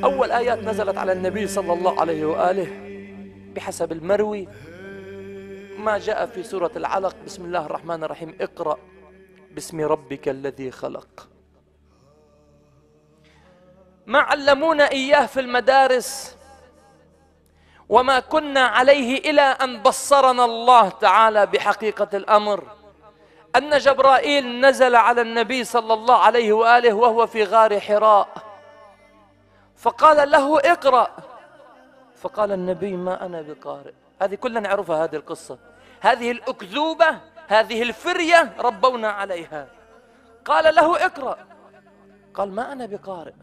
أول آيات نزلت على النبي صلى الله عليه وآله بحسب المروي ما جاء في سورة العلق: بسم الله الرحمن الرحيم، اقرأ باسم ربك الذي خلق. ما علمونا إياه في المدارس، وما كنا عليه إلى أن بصرنا الله تعالى بحقيقة الأمر، أن جبرائيل نزل على النبي صلى الله عليه وآله وهو في غار حراء، فقال له اقرأ، فقال النبي: ما أنا بقارئ. هذه كلنا نعرفها، هذه القصة، هذه الأكذوبة، هذه الفرية ربونا عليها. قال له اقرأ، قال: ما أنا بقارئ.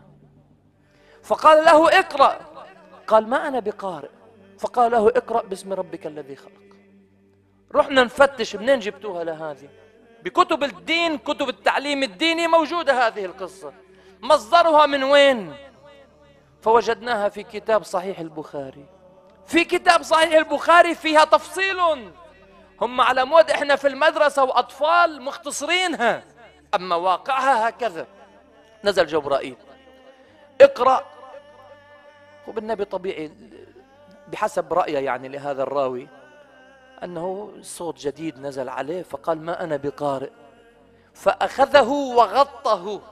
فقال له اقرأ، قال: ما أنا بقارئ. فقال له اقرأ باسم ربك الذي خلق. رحنا نفتش منين جبتوها لهذه؟ بكتب الدين، كتب التعليم الديني موجودة هذه القصة، مصدرها من وين؟ فوجدناها في كتاب صحيح البخاري. في كتاب صحيح البخاري فيها تفصيل، هم على مود احنا في المدرسة وأطفال مختصرينها، أما واقعها هكذا. نزل جبرائيل: اقرأ. وبالنبي طبيعي بحسب رأيه يعني لهذا الراوي أنه صوت جديد نزل عليه، فقال: ما أنا بقارئ. فأخذه وغطه.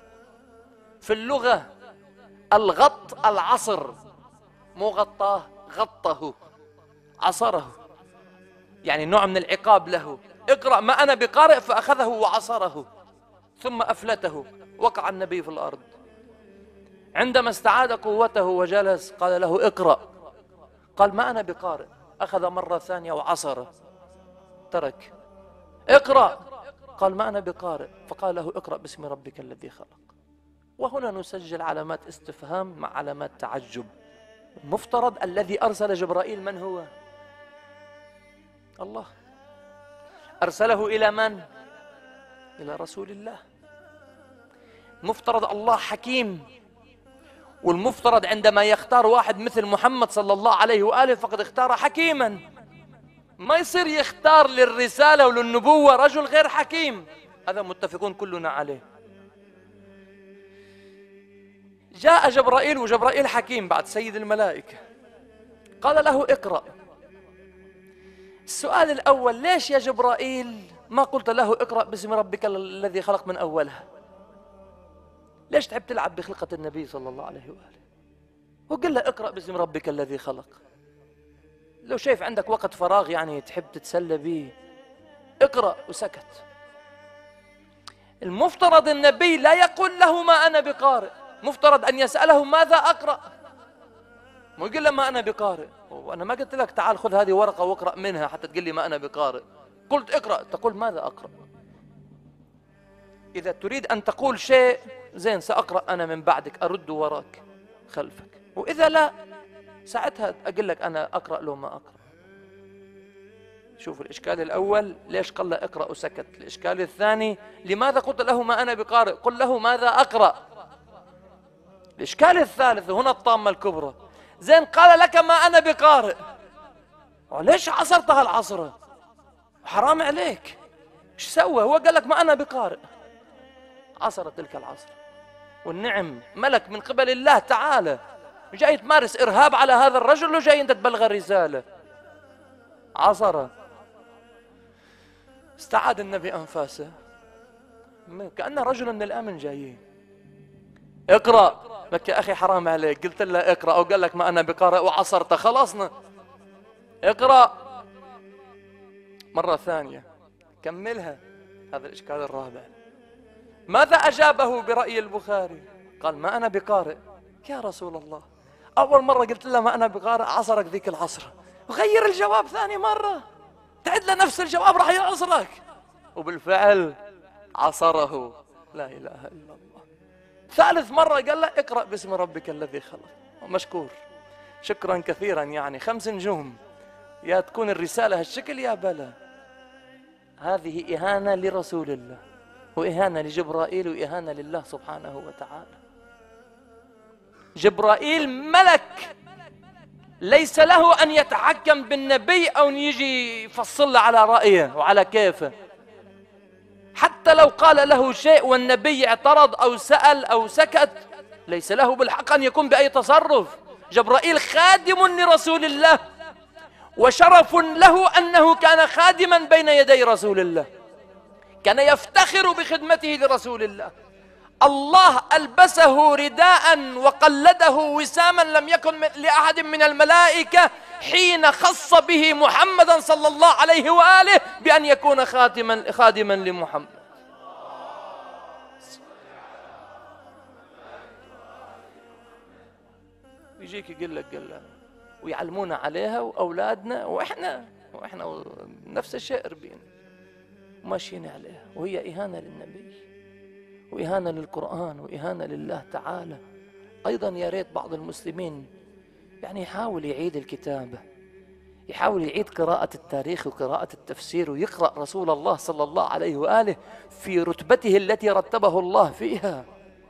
في اللغة الغط العصر، مو غطاه، غطه، عصره، يعني نوع من العقاب له. اقرأ ما أنا بقارئ، فأخذه وعصره ثم أفلته، وقع النبي في الأرض. عندما استعاد قوته وجلس قال له اقرأ، قال: ما أنا بقارئ. أخذ مرة ثانية وعصره، ترك. اقرأ، قال: ما أنا بقارئ. فقال له اقرأ باسم ربك الذي خلق. وهنا نسجل علامات استفهام مع علامات تعجب. المفترض الذي أرسل جبرائيل من هو؟ الله. أرسله إلى من؟ إلى رسول الله. مفترض الله حكيم، والمفترض عندما يختار واحد مثل محمد صلى الله عليه وآله فقد اختار حكيما. ما يصير يختار للرسالة وللنبوة رجل غير حكيم، هذا متفقون كلنا عليه. جاء جبرائيل، وجبرائيل حكيم بعد سيد الملائكة، قال له اقرأ. السؤال الأول: ليش يا جبرائيل ما قلت له اقرأ باسم ربك الذي خلق من أولها؟ ليش تحب تلعب بخلقة النبي صلى الله عليه وآله؟ وقل له اقرأ باسم ربك الذي خلق. لو شايف عندك وقت فراغ يعني تحب تتسلى به، اقرأ، وسكت. المفترض النبي لا يقول له ما أنا بقارئ، مفترض أن يسأله ماذا أقرأ، مو يقول له ما أنا بقارئ. وأنا ما قلت لك تعال خذ هذه ورقة واقرأ منها حتى تقول لي ما أنا بقارئ. قلت اقرأ، تقول ماذا أقرأ. إذا تريد أن تقول شيء زين، سأقرأ أنا من بعدك، أرد وراك خلفك. وإذا لا، ساعتها أقول لك أنا أقرأ لو ما أقرأ. شوف الإشكال الأول، ليش قال له اقرأ وسكت؟ الإشكال الثاني، لماذا قلت له ما أنا بقارئ؟ قل له ماذا أقرأ. الإشكال الثالث، هنا الطامة الكبرى، زين قال لك ما أنا بقارئ، وليش عصرتها العصرة؟ حرام عليك، ايش سوى؟ هو قال لك ما أنا بقارئ، عصر تلك العصر. والنعم ملك من قبل الله تعالى، جاي تمارس إرهاب على هذا الرجل وجاي أنت تبلغ الرسالة. عصر. استعاد النبي أنفاسه، كأنه رجل من الأمن جايين. اقرأ. لك يا أخي حرام عليك، قلت له اقرأ وقال لك ما أنا بقارئ وعصرته، خلصنا. اقرأ مرة ثانية، كملها. هذا الإشكال الرابع. ماذا أجابه برأي البخاري؟ قال ما أنا بقارئ. يا رسول الله، أول مرة قلت له ما أنا بقارئ عصرك ذيك العصرة، وغير الجواب ثاني مرة تعد له نفس الجواب راح يعصرك. وبالفعل عصره. لا إله إلا الله. ثالث مرة قال له اقرأ باسم ربك الذي خلق. مشكور، شكرا كثيرا، يعني 5 نجوم. يا تكون الرسالة هالشكل يا بلا. هذه إهانة لرسول الله، وإهانة لجبرائيل، وإهانة لله سبحانه وتعالى. جبرائيل ملك، ليس له أن يتحكم بالنبي أو يجي يفصل له على رأيه وعلى كيفه. حتى لو قال له شيء والنبي اعترض أو سأل أو سكت، ليس له بالحق أن يكون بأي تصرف. جبرائيل خادم لرسول الله، وشرف له أنه كان خادما بين يدي رسول الله، كان يفتخر بخدمته لرسول الله. الله ألبسه رداء وقلده وساما لم يكن لأحد من الملائكة حين خص به محمدا صلى الله عليه وآله بأن يكون خادما لمحمد. يجيك يقول لك قال ويعلمونا عليها وأولادنا وإحنا نفس الشيء ربين وماشيين عليها، وهي إهانة للنبي وإهانة للقرآن وإهانة لله تعالى. أيضا يا ريت بعض المسلمين يعني يحاول يعيد الكتابة، يحاول يعيد قراءة التاريخ وقراءة التفسير، ويقرأ رسول الله صلى الله عليه وآله في رتبته التي رتبه الله فيها.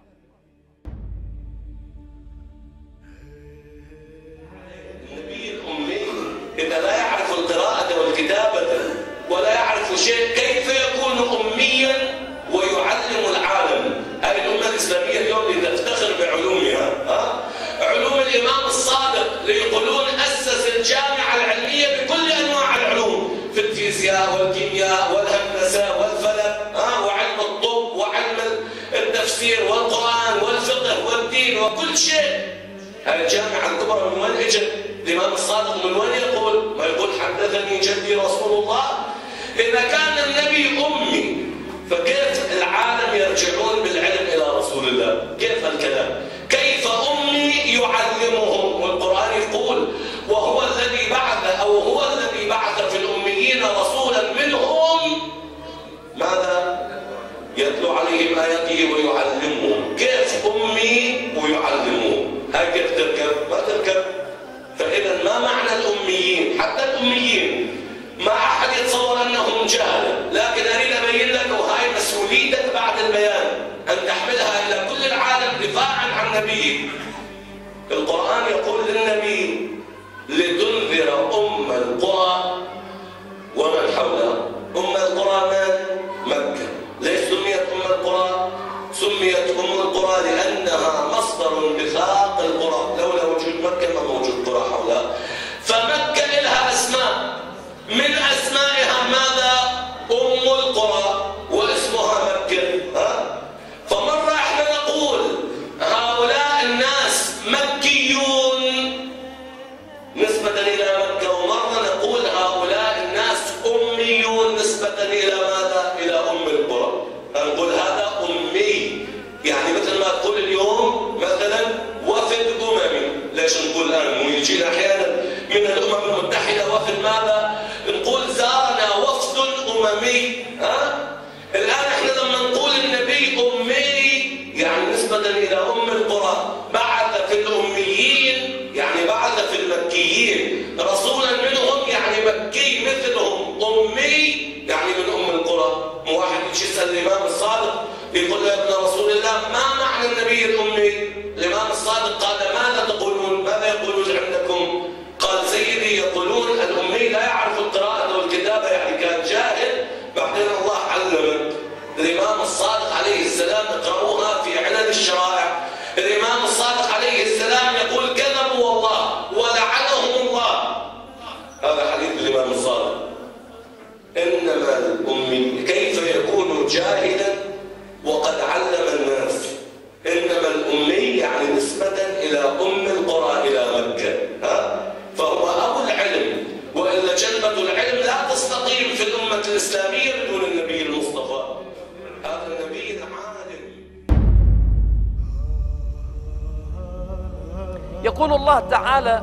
النبي الأمي إذا لا يعرف القراءة والكتابة ولا يعرف شيء كيف يكون أميا ويعلم العالم؟ هذه الأمة الإسلامية اليوم اللي تفتخر بعلومها، علوم الإمام الصادق اللي يقولون أسس الجامعة العلمية بكل أنواع العلوم، في الفيزياء والكيمياء والهندسة والفلك، وعلم الطب وعلم التفسير والقرآن والفقه والدين وكل شيء. هذه الجامعة الكبرى من وين اجت؟ الإمام الصادق من وين يقول؟ ما يقول حدثني جدي رسول الله. إذا كان النبي أمي فكيف العالم يرجعون بالعلم إلى رسول الله؟ كيف الكلام؟ كيف أمي يعلمهم؟ والقرآن يقول وهو الذي بعث أو هو الذي بعث في الأميين رسولا منهم ماذا؟ يتلو عليهم آياته ويعلمهم. كيف أمي ويعلمهم؟ هاي كيف تركب؟ ما تركب. فإذا ما معنى الأميين؟ حتى الأميين ما أحد يتصور أنهم جهلة، لكن أريد أبين لك وهاي مسؤوليتك بعد البيان أن تحملها إلى كل العالم دفاعا عن نبيك. القرآن يقول للنبي لتنذر أم القرى ومن حولها. أم القرى من؟ مكة. ليش سميت أم القرى؟ سميت أم القرى لأنها مصدر بثاق القرى، لولا وجود مكة ما موجود قرى حولها. فمكة لها أسماء، من أسمائها ماذا؟ أم القرى، واسمها مكة. فمرة احنا نقول هؤلاء الناس مكيون نسبة إلى مكة، ومرة نقول هؤلاء الناس أميون نسبة إلى ماذا؟ إلى أم القرى. نقول هذا أمي، يعني مثل ما تقول اليوم مثلا وفد أممي. ليش نقول الآن؟ ويجينا أحيانا من الأمم المتحدة وفد ماذا؟ نقول زارنا وفد أممي. الآن احنا لما نقول النبي أمي يعني نسبة إلى أم القرى، بعث في الأميين يعني بعث في المكيين رسولا منهم يعني مكي مثلهم، أمي يعني من أم القرى. واحد يجي يسأل الإمام الصادق يقول له يا ابن رسول الله ما معنى النبي الأمي؟ الإمام الصادق قال ماذا تقولون؟ ماذا يقولون عندكم؟ قال سيدي يقولون الأمي لا يعرف القراءة والكتابة، يعني كان جاهل، بعدين الله علمه. الإمام الصادق عليه السلام اقرأوها في علل الشرائع. الإمام الصادق عليه السلام يقول كذبوا والله ولعنهم الله. هذا حديث الإمام الصادق. إنما الأمي كيف يكون جاهلا وقد علم الناس؟ إنما الأمي يعني نسبة إلى أم القرى إلى مكة. فهو أبو العلم، وإلا جنبة العلم لا تستقيم في الأمة الإسلامية بدون النبي المصطفى. هذا النبي العالم. يقول الله تعالى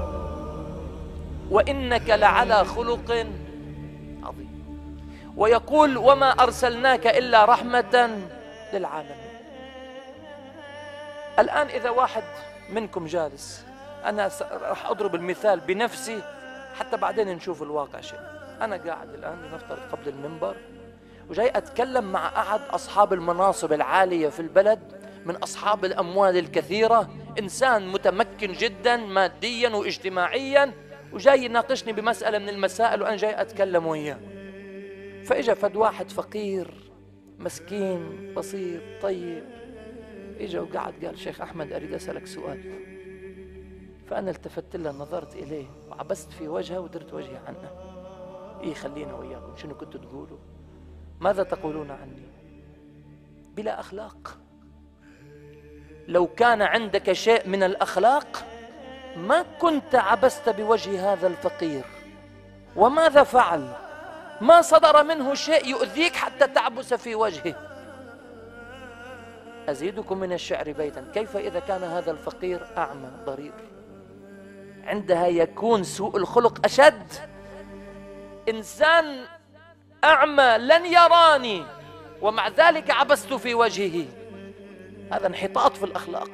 وإنك لعلى خلق عظيم، ويقول وما أرسلناك إلا رحمة للعالمين. الآن إذا واحد منكم جالس، أنا راح أضرب المثال بنفسي حتى بعدين نشوف الواقع شيء. أنا قاعد الآن لنفترض قبل المنبر وجاي أتكلم مع أحد أصحاب المناصب العالية في البلد، من أصحاب الأموال الكثيرة، إنسان متمكن جدا ماديا واجتماعيا، وجاي يناقشني بمسألة من المسائل وأنا جاي أتكلم وياه. فإجا فد واحد فقير مسكين بسيط طيب إجا وقعد قال شيخ أحمد أريد أسألك سؤال. فأنا التفت له نظرت إليه وعبست في وجهه ودرت وجهي عنه. إيه خلينا وياكم، شنو كنتوا تقولوا؟ ماذا تقولون عني؟ بلا أخلاق. لو كان عندك شيء من الأخلاق ما كنت عبست بوجه هذا الفقير. وماذا فعل؟ ما صدر منه شيء يؤذيك حتى تعبس في وجهه. أزيدكم من الشعر بيتا: كيف إذا كان هذا الفقير أعمى ضرير؟ عندها يكون سوء الخلق أشد. إنسان أعمى لن يراني ومع ذلك عبست في وجهه، هذا انحطاط في الأخلاق.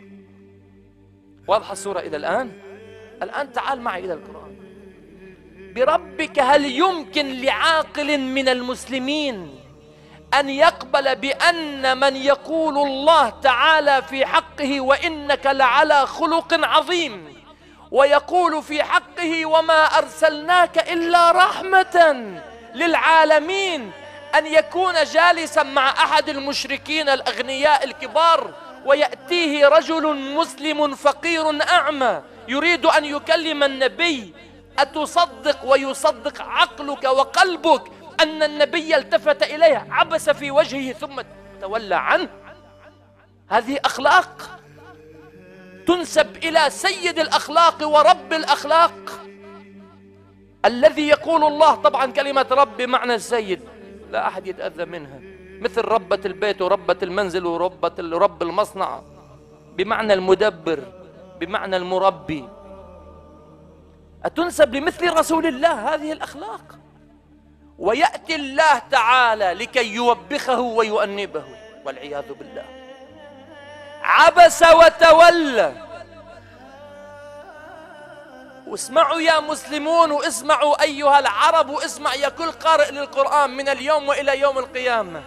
واضحة الصورة إلى الآن؟ الآن تعال معي إلى القرآن. بربك هل يمكن لعاقل من المسلمين أن يقبل بأن من يقول الله تعالى في حقه وإنك لعلى خلق عظيم، ويقول في حقه وما أرسلناك إلا رحمة للعالمين، أن يكون جالسا مع أحد المشركين الأغنياء الكبار ويأتيه رجل مسلم فقير أعمى يريد أن يكلم النبي؟ أتصدق ويصدق عقلك وقلبك أن النبي التفت إليه عبس في وجهه ثم تولى عنه؟ هذه أخلاق تنسب إلى سيد الأخلاق ورب الأخلاق الذي يقول الله. طبعا كلمة رب بمعنى السيد، لا أحد يتأذى منها، مثل ربة البيت وربة المنزل ورب المصنع، بمعنى المدبر، بمعنى المربي. أتنسب لمثل رسول الله هذه الأخلاق؟ ويأتي الله تعالى لكي يوبخه ويؤنبه والعياذ بالله. عبس وتولى. واسمعوا يا مسلمون، واسمعوا أيها العرب، واسمع يا كل قارئ للقرآن من اليوم وإلى يوم القيامة.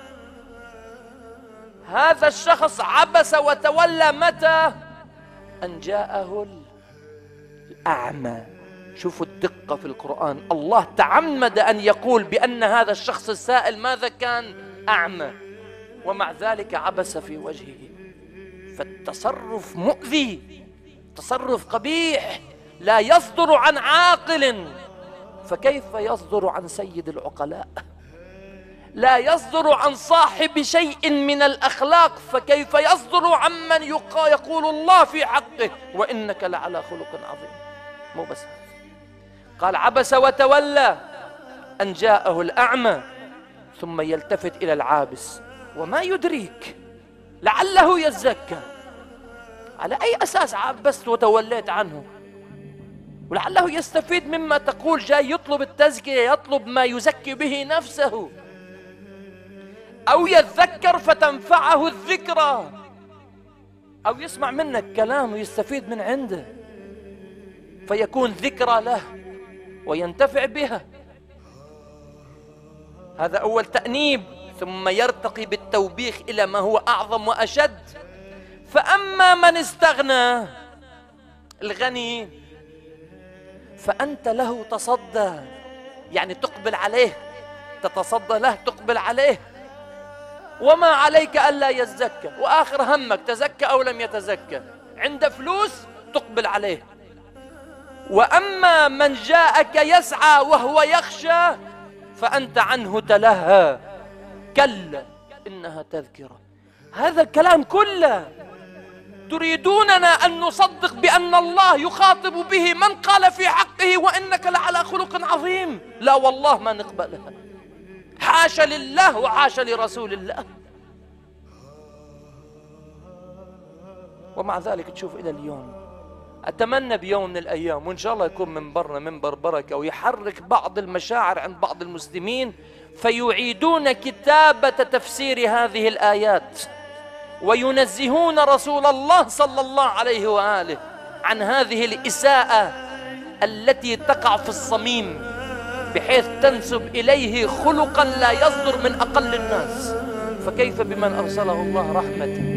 هذا الشخص عبس وتولى متى؟ أن جاءه الأعمى. شوفوا الدقة في القرآن، الله تعمد أن يقول بأن هذا الشخص السائل ماذا كان؟ أعمى، ومع ذلك عبس في وجهه. فالتصرف مؤذي، تصرف قبيح لا يصدر عن عاقل، فكيف يصدر عن سيد العقلاء؟ لا يصدر عن صاحب شيء من الأخلاق، فكيف يصدر عمن يقول الله في حقه وإنك لعلى خلق عظيم؟ مو بس هذا، قال عبس وتولى أن جاءه الأعمى ثم يلتفت إلى العابس. وما يدريك لعله يزكى. على أي أساس عبست وتوليت عنه؟ ولعله يستفيد مما تقول، جاي يطلب التزكية، يطلب ما يزكي به نفسه، أو يتذكر فتنفعه الذكرى، أو يسمع منك كلام ويستفيد من عنده فيكون ذكرى له وينتفع بها. هذا أول تأنيب، ثم يرتقي بالتوبيخ إلى ما هو أعظم وأشد. فأما من استغنى، الغني، فأنت له تصدى، يعني تقبل عليه، تتصدى له، تقبل عليه، وما عليك ألا يزكى، وآخر همك تزكى أو لم يتزكى، عنده فلوس تقبل عليه. وأما من جاءك يسعى وهو يخشى فأنت عنه تلهى، كلا إنها تذكرة. هذا الكلام كله تريدوننا أن نصدق بأن الله يخاطب به من قال في حقه وإنك لعلى خلق عظيم. لا والله ما نقبلها، حاشا لله وحاشا لرسول الله. ومع ذلك تشوف إلى اليوم، أتمنى بيوم من الأيام وإن شاء الله يكون منبرنا منبر بركة ويحرك بعض المشاعر عند بعض المسلمين فيعيدون كتابة تفسير هذه الآيات وينزهون رسول الله صلى الله عليه وآله عن هذه الإساءة التي تقع في الصميم بحيث تنسب إليه خلقا لا يصدر من أقل الناس. فكيف بمن أرسله الله رحمة